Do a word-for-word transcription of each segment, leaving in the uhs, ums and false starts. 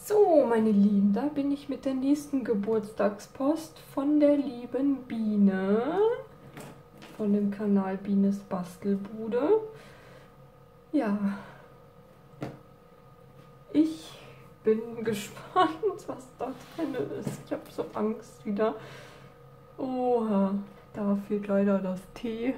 So, meine Lieben, da bin ich mit der nächsten Geburtstagspost von der lieben Biene. Von dem Kanal Bienes Bastelbude. Ja, ich bin gespannt, was da drin ist. Ich habe so Angst wieder. Oha, da fehlt leider das Tee.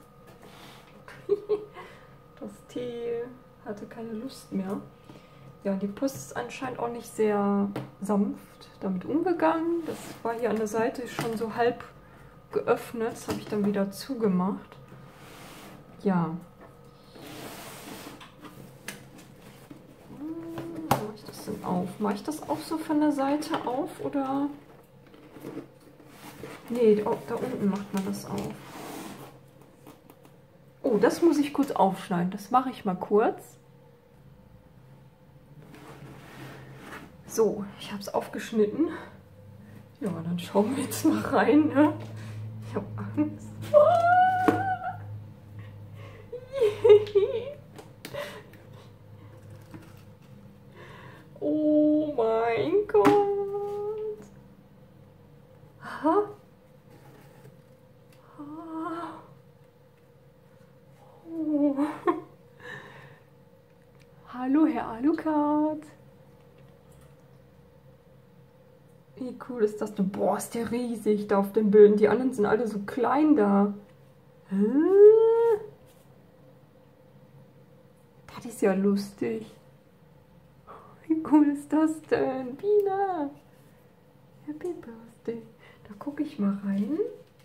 Das Tee hatte keine Lust mehr. Ja, die Post ist anscheinend auch nicht sehr sanft damit umgegangen. Das war hier an der Seite schon so halb geöffnet. Das habe ich dann wieder zugemacht. Ja. Hm, mache ich das denn auf? Mache ich das auch so von der Seite auf oder? Nee, da unten macht man das auf. Oh, das muss ich kurz aufschneiden. Das mache ich mal kurz. So, ich habe es aufgeschnitten. Ja, dann schauen wir jetzt mal rein. Ne? Ich habe Angst. Oh mein Gott. Aha. Oh. Hallo, Herr Alucard. Wie cool ist das denn? Boah, ist der riesig da auf den Bildern. Die anderen sind alle so klein da. Hä? Das ist ja lustig. Wie cool ist das denn? Biene. Happy Birthday. Da gucke ich mal rein.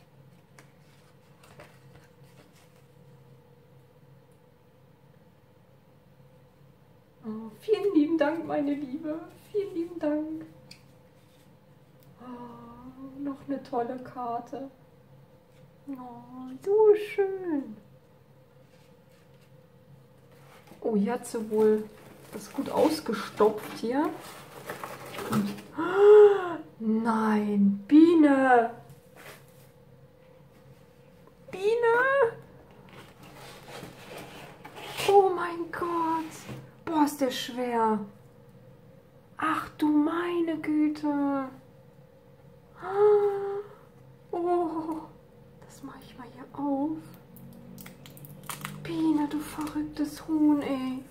Oh, vielen lieben Dank, meine Liebe. Vielen lieben Dank. Oh, noch eine tolle Karte. Oh, so schön. Oh, hier hat sie wohl das gut ausgestopft hier. Und, oh, nein, Biene. Biene. Oh mein Gott. Boah, ist der schwer. Ach du meine Güte. Oh, das mache ich mal hier auf. Biene, du verrücktes Huhn, ey.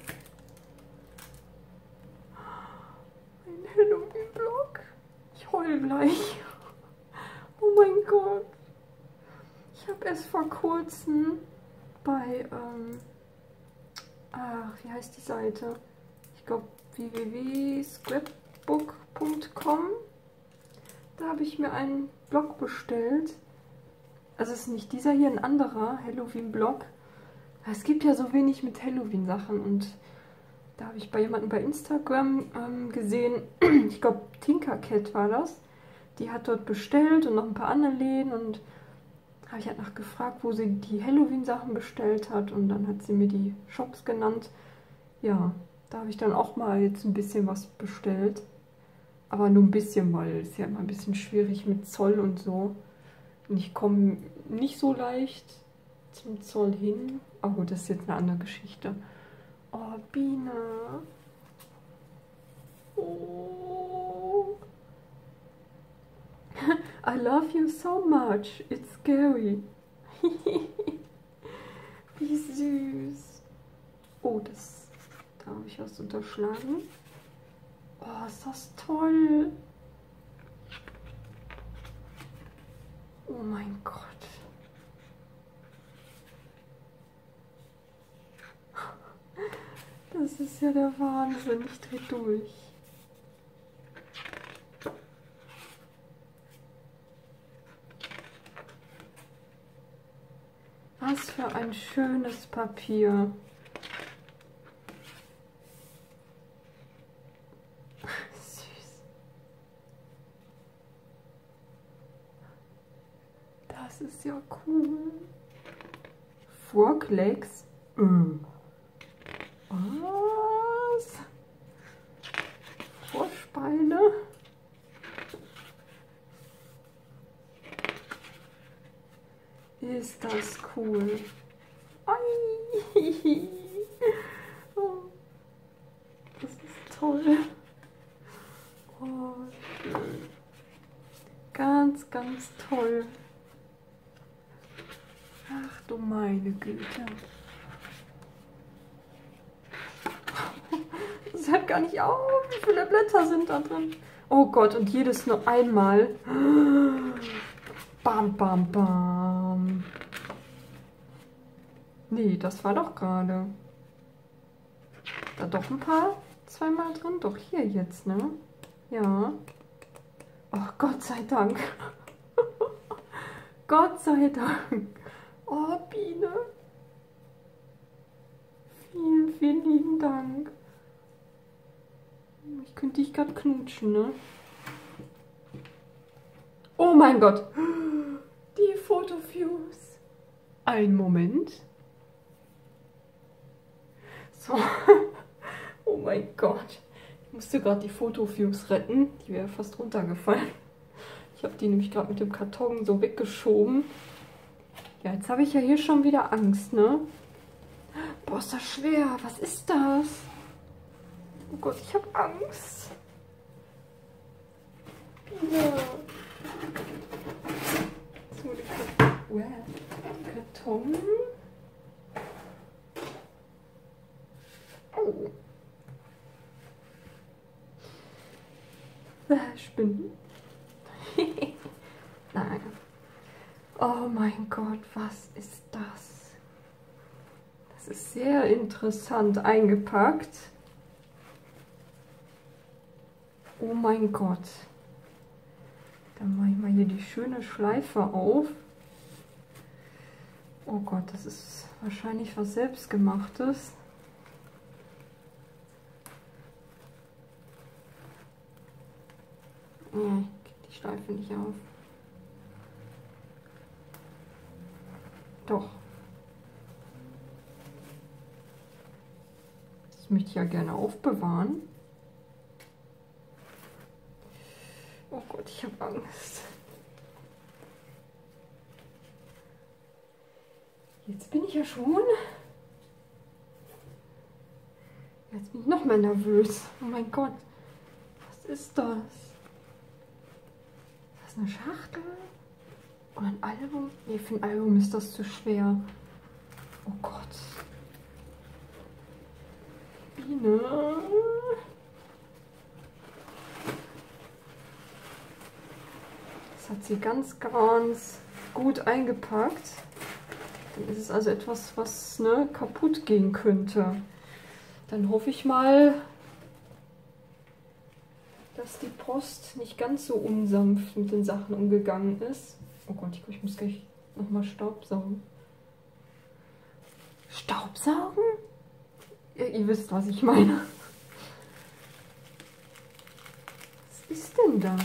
Ein Halloween-Block. Ich heul gleich. Oh mein Gott. Ich habe erst vor kurzem bei, ähm, ach, wie heißt die Seite? Ich glaube, w w w punkt scrapbook punkt com. Da habe ich mir einen Blog bestellt. Also es ist nicht dieser hier, ein anderer Halloween-Blog. Es gibt ja so wenig mit Halloween-Sachen und da habe ich bei jemandem bei Instagram ähm, gesehen, ich glaube Tinkercat war das, die hat dort bestellt und noch ein paar andere Läden und habe ich halt nachgefragt, wo sie die Halloween-Sachen bestellt hat und dann hat sie mir die Shops genannt. Ja, da habe ich dann auch mal jetzt ein bisschen was bestellt. Aber nur ein bisschen, weil es ja immer ein bisschen schwierig mit Zoll und so. Und ich komme nicht so leicht zum Zoll hin. Aber gut, das ist jetzt eine andere Geschichte. Oh, Biene. Oh. I love you so much. It's scary. Wie süß. Oh, das, da habe ich was unterschlagen. Oh, ist das toll. Oh mein Gott. Das ist ja der Wahnsinn. Ich drehe durch. Was für ein schönes Papier. Das ist ja cool. Vorklecks? Mm. Was? Vorspeile? Ist das cool. Ai. Oh, das ist toll. schön. Ganz, ganz toll. Ach du meine Güte. Das hört gar nicht auf, wie viele Blätter sind da drin. Oh Gott, und jedes nur einmal. Bam, bam, bam. Nee, das war doch gerade. Da doch ein paar zweimal drin. Doch hier jetzt, ne? Ja. Ach, Gott sei Dank. Gott sei Dank. Oh, Biene. Vielen, vielen lieben Dank. Ich könnte dich gerade knutschen, ne? Oh mein Gott. Die Fotofuse. Ein Moment. So. Oh mein Gott. Ich musste gerade die Fotofuse retten. Die wäre fast runtergefallen. Ich habe die nämlich gerade mit dem Karton so weggeschoben. Ja, jetzt habe ich ja hier schon wieder Angst, ne? Boah, ist das schwer. Was ist das? Oh Gott, ich habe Angst. Ja. So, der Karton. Oh. Spinnen. Nein. Oh mein Gott, was ist das? Das ist sehr interessant eingepackt. Oh mein Gott. Dann mache ich mal hier die schöne Schleife auf. Oh Gott, das ist wahrscheinlich was Selbstgemachtes. Ja, ich kriege die Schleife nicht auf. Doch. Das möchte ich ja gerne aufbewahren. Oh Gott, ich habe Angst. Jetzt bin ich ja schon. Jetzt bin ich noch mehr nervös. Oh mein Gott. Was ist das? Ist das eine Schachtel? Oder ein Album? Nee, für ein Album ist das zu schwer. Oh Gott. Biene. Das hat sie ganz, ganz gut eingepackt. Dann ist es also etwas, was ne, kaputt gehen könnte. Dann hoffe ich mal, dass die Post nicht ganz so unsanft mit den Sachen umgegangen ist. Oh Gott, ich, ich muss gleich nochmal Staubsaugen. Staubsaugen? Ja, ihr wisst, was ich meine. Was ist denn das?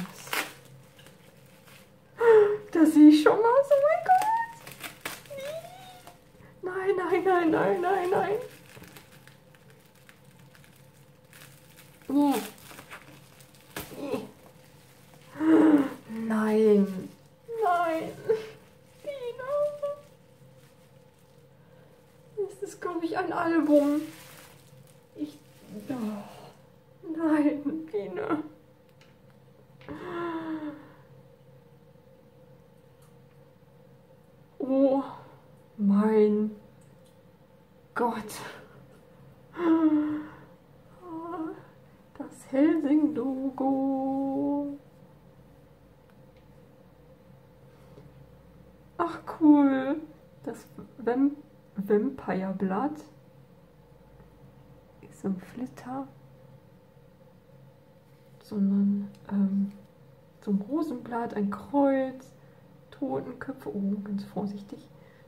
Da sehe ich schon was. Oh mein Gott. Nein, nein, nein, nein, nein, nein. Nee. Nee. Nein. Nein. Biene. Das ist, glaube ich, ein Album. Ich... Oh. Nein, Biene. Oh mein Gott. Das Helsing-Logo. Ach cool. Das Vamp Vampire-Blatt. Ist so ein Flitter. Sondern ähm, so ein Rosenblatt, ein Kreuz, Totenköpfe. Oh, ganz vorsichtig.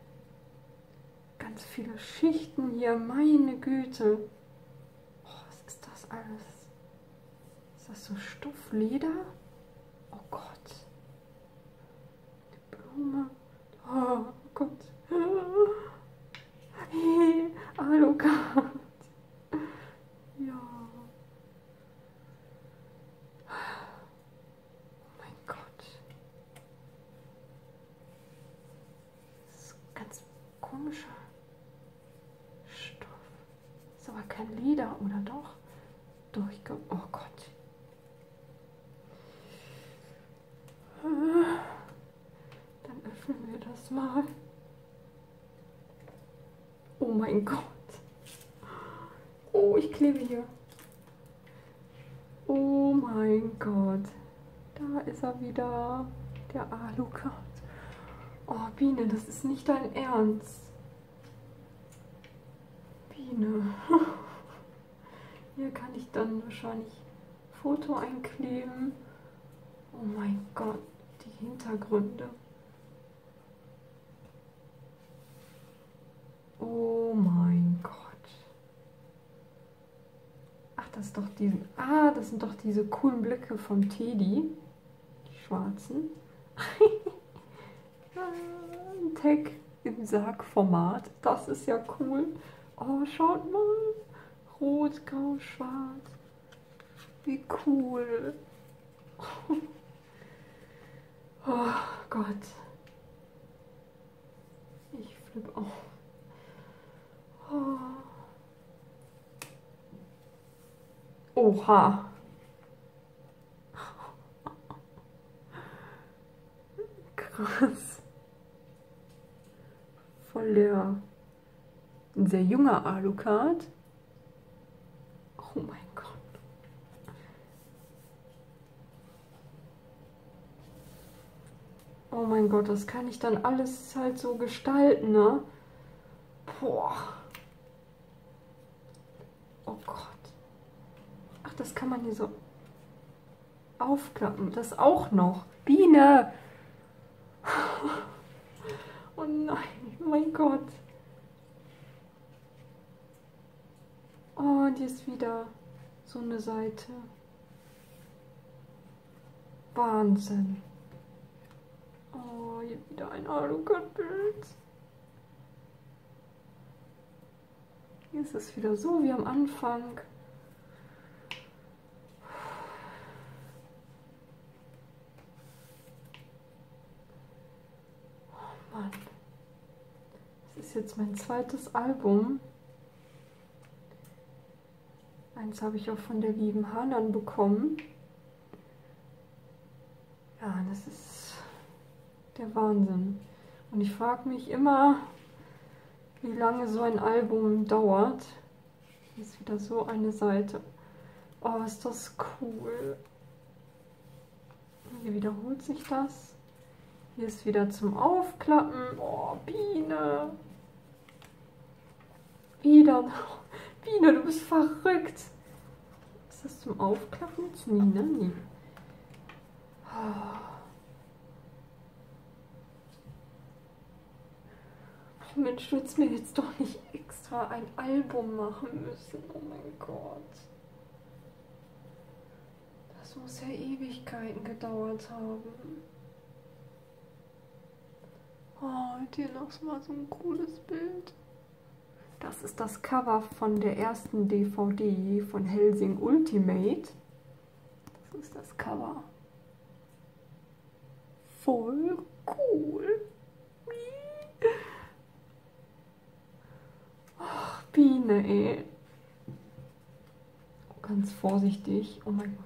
Ganz viele Schichten hier, meine Güte. Oh, was ist das alles? Ist das so Stoffleder? Oh Gott. Die Blume. Oh Gott. Hey, Alucard. Ja. Oh mein Gott. Das ist ganz komischer Stoff. Ist aber kein Leder, oder doch? Doch, ich glaube. Oh Gott. mein Gott. Oh, ich klebe hier. Oh mein Gott. Da ist er wieder. Der Alucard. Oh, Biene, das ist nicht dein Ernst. Biene. Hier kann ich dann wahrscheinlich Foto einkleben. Oh mein Gott, die Hintergründe. Oh mein Gott. Ach, das ist doch diese. Ah, das sind doch diese coolen Blicke von Teddy. Die schwarzen. Ein Tag im Sargformat. Das ist ja cool. Oh, schaut mal. Rot, grau, schwarz. Wie cool. Oh Gott. Ich flippe auf. Oh. Oha. Krass. Voll der. Ein sehr junger Alucard. Oh mein Gott. Oh mein Gott, das kann ich dann alles halt so gestalten, ne? Boah. Oh Gott. Ach, das kann man hier so aufklappen. Das auch noch. Biene! Oh nein, oh mein Gott. Oh, und hier ist wieder so eine Seite. Wahnsinn. Oh, hier wieder ein Alucard-Bild. Hier ist es wieder so wie am Anfang. Oh Mann. Das ist jetzt mein zweites Album. Eins habe ich auch von der lieben Hanan bekommen. Ja, das ist der Wahnsinn. Und ich frage mich immer, wie lange so ein Album dauert. Hier ist wieder so eine Seite. Oh, ist das cool. Hier wiederholt sich das. Hier ist wieder zum Aufklappen. Oh, Biene. Wieder. Biene, du bist verrückt. Ist das zum Aufklappen jetzt? Nie, ne? Nie. Oh. Mensch, du hättest mir jetzt doch nicht extra ein Album machen müssen. Oh mein Gott. Das muss ja Ewigkeiten gedauert haben. Oh, und hier noch mal so ein cooles Bild. Das ist das Cover von der ersten D V D von Hellsing Ultimate. Das ist das Cover. Voll cool. Ach, Biene, ey. Ganz vorsichtig. Oh mein Gott.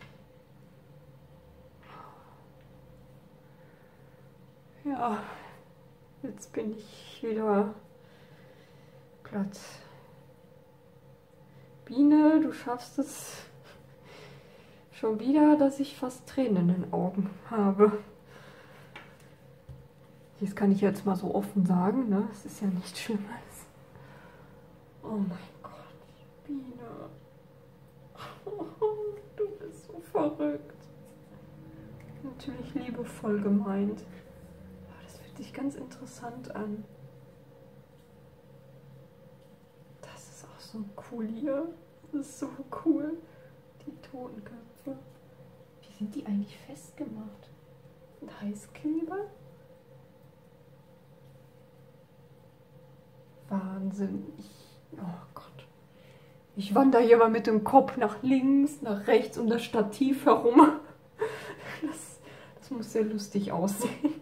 Ja, jetzt bin ich wieder platt. Biene, du schaffst es schon wieder, dass ich fast Tränen in den Augen habe. Das kann ich jetzt mal so offen sagen, ne? Es ist ja nichts Schlimmes. Oh mein Gott, Biene. Oh, du bist so verrückt. Natürlich liebevoll gemeint. Oh, das fühlt sich ganz interessant an. Das ist auch so cool hier. Das ist so cool. Die Totenköpfe. Wie sind die eigentlich festgemacht? Mit Heißkleber? Wahnsinn. Ich, oh Gott. Ich wandere hier mal mit dem Kopf nach links, nach rechts um das Stativ herum. Das, das muss sehr lustig aussehen.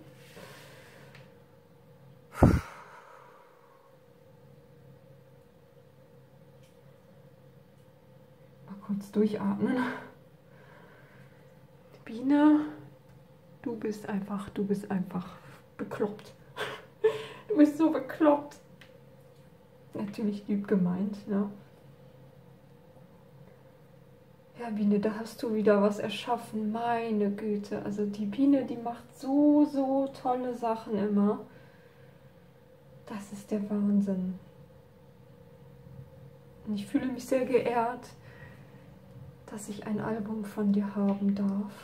Mal kurz durchatmen. Biene, du bist einfach, du bist einfach bekloppt. Du bist so bekloppt. Natürlich lieb gemeint, ne? Ja, Biene, da hast du wieder was erschaffen. Meine Güte. Also die Biene, die macht so, so tolle Sachen immer. Das ist der Wahnsinn. Und ich fühle mich sehr geehrt, dass ich ein Album von dir haben darf.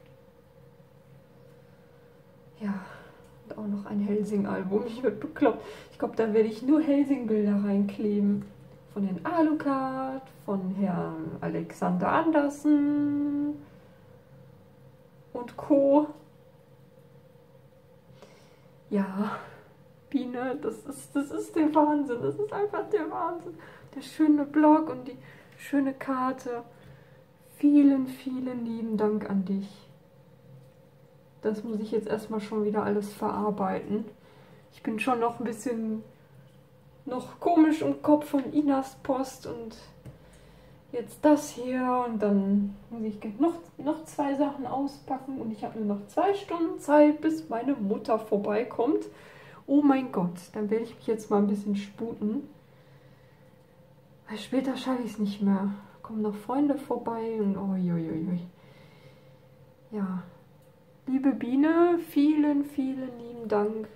Ja, und auch noch ein Helsing-Album. Ich werde bekloppt. Ich glaube, da werde ich nur Helsing-Bilder reinkleben. Von Herrn Alucard, von Herrn Alexander Andersen und Co. Ja, Biene, das ist, das ist der Wahnsinn. Das ist einfach der Wahnsinn. Der schöne Blog und die schöne Karte. Vielen, vielen lieben Dank an dich. Das muss ich jetzt erstmal schon wieder alles verarbeiten. Ich bin schon noch ein bisschen noch komisch im Kopf von Inas Post und jetzt das hier und dann muss ich noch, noch zwei Sachen auspacken und ich habe nur noch zwei Stunden Zeit, bis meine Mutter vorbeikommt. Oh mein Gott, dann werde ich mich jetzt mal ein bisschen sputen, weil später schaffe ich es nicht mehr. Kommen noch Freunde vorbei und uiuiui. Ja, liebe Biene, vielen, vielen lieben Dank.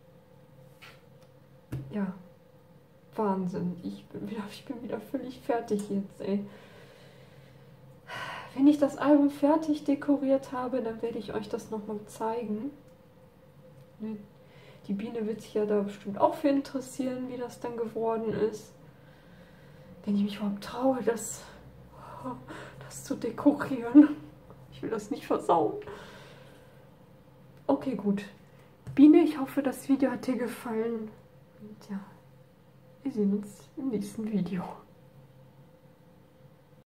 Ja. Wahnsinn, ich bin, wieder, ich bin wieder völlig fertig jetzt, ey. Wenn ich das Album fertig dekoriert habe, dann werde ich euch das nochmal zeigen. Die Biene wird sich ja da bestimmt auch für interessieren, wie das dann geworden ist. Wenn ich mich überhaupt traue, das, das zu dekorieren. Ich will das nicht versauen. Okay, gut. Biene, ich hoffe, das Video hat dir gefallen. Und ja. Wir sehen uns im nächsten Video.